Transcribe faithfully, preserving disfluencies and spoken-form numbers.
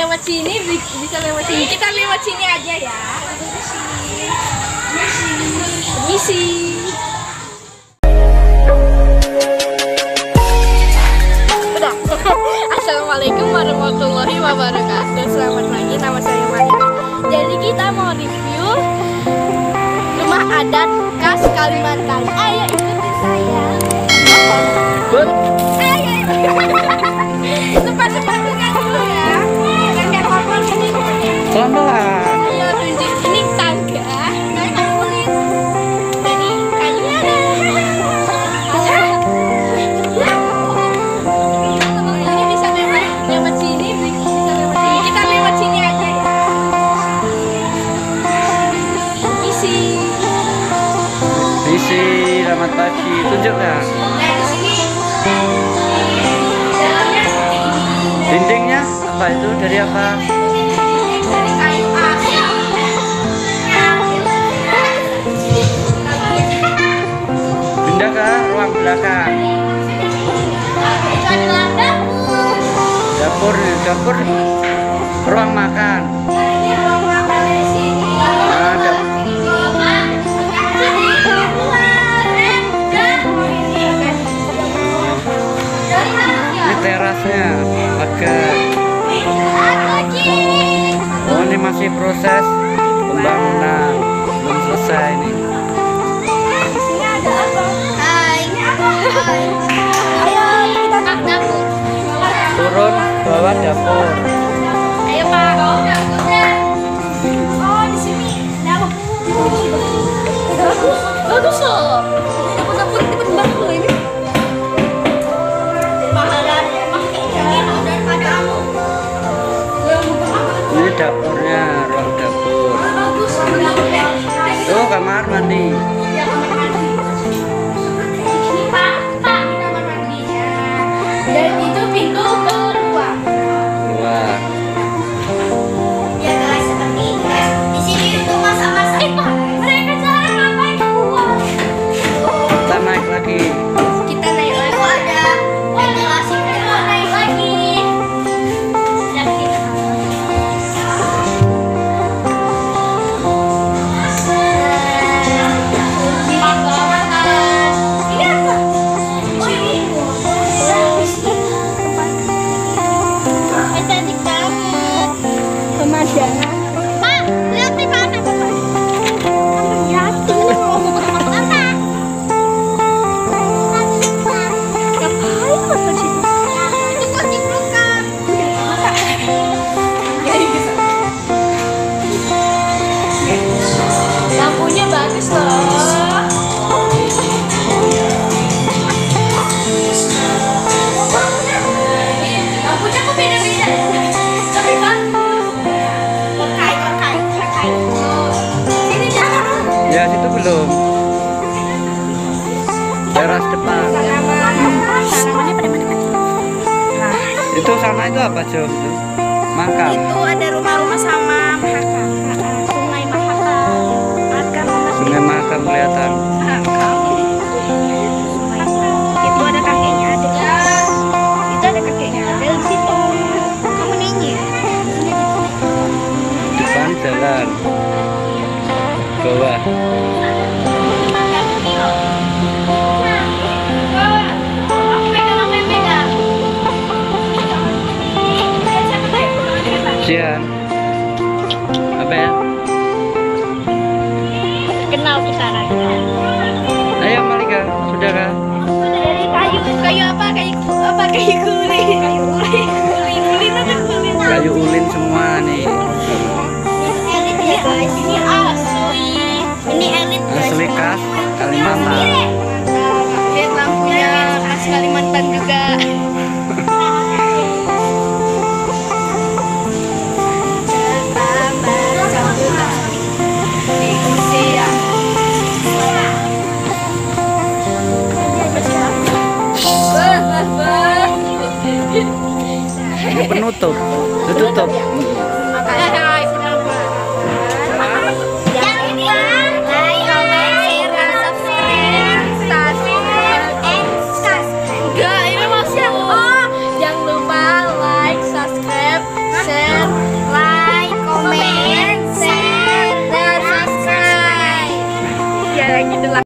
lewat sini, bisa lewat sini. Kita lewat sini aja ya. Misi. Udah. Assalamualaikum warahmatullahi wabarakatuh. Selamat pagi, nama saya Malika. Jadi kita mau review rumah adat khas Kalimantan. Ayo ikuti saya. Ikut. Ayo. Lepas-lepas dulu ya. Jangan korban ini. Pelan-pelan. Ayo tunjuk ini tangga. Saya kayu kulit. Jadi kayunya ada. Ini bisa lewat lewat sini, bisa lewat sini. Kita lewat sini aja ya. Misi. Misi, selamat pagi. Tunjuk nggak? Nah di sini. Dindingnya apa itu? Dari apa? Dari kayu as. Pindah ke ruang belakang. Itu adalah dapur. Dapur, dapur, ruang makan. Ini ruang makan dari sini. Ada. Ini terasnya agak. Oh, ini masih proses pembangunan, belum selesai ini. Hai. Ayo kita ke dapur. Turun bawah dapur. Ayo Pak. Oh di sini dapur. Bagus, bagus loh. Dapur-dapur tipe bagus ini. Mahalan makanya daripada kamu. Ini dapurnya, ruang dapur. Bagus. Tuh kamar mandi. Pak, Pak, ini kamar mandinya. Dan itu pintu keluar. Luar. Ya guys, seperti ini. Di sini untuk masak-masak. Eh, Pak, mereka jalan ngapain keluar? Kita naik lagi. Kita naik lagi. Oh, ada ventilasi, kita naik lagi. Dan kita ini apa? Oh, ini. Cantik banget. Pemandangan. Pak, lihat di mana, Bapak? Jatuh. Apa? Ngapain Bapak di situ? Itu buat ciprukan. Lampunya bagus loh. Lampunya kok beda-beda ya? Tapi bagus. Terkait, terkait, terkait. Sini jangan. Ya, situ belum. Teras depan. Tanamannya pada mana? Nah, Itu sana itu apa, Jo? Itu makam. itu ada rumah-rumah sama mahakam. Sungai mahakam. Mahakam. Sungai makam kelihatan. Mahakam. Itu ada kakeknya ada. Itu ada kakeknya ada di situ. Kamu nanya. Depan jalan. Bawah. Sian. Apa ya? Kenal kita lagi. Ayo Malika, sudah kah? Dari kayu, kayu apa? Kayu apa? Kayu kulit. Kayu kulit. Kulit kulit atau kulit? Kayu ulin semua nih. Elit ya guys. Ini asli. Ini elit guys. Asli khas Kalimantan. Lihat lampunya khas Kalimantan juga. Ini penutup, ditutup. Hai, penonton. Jangan ini ya. Like, comment, share, dan subscribe. Subscribe. Eh, subscribe. Enggak, ini maksudnya. Oh, jangan lupa like, subscribe, share, kayak gitu lah.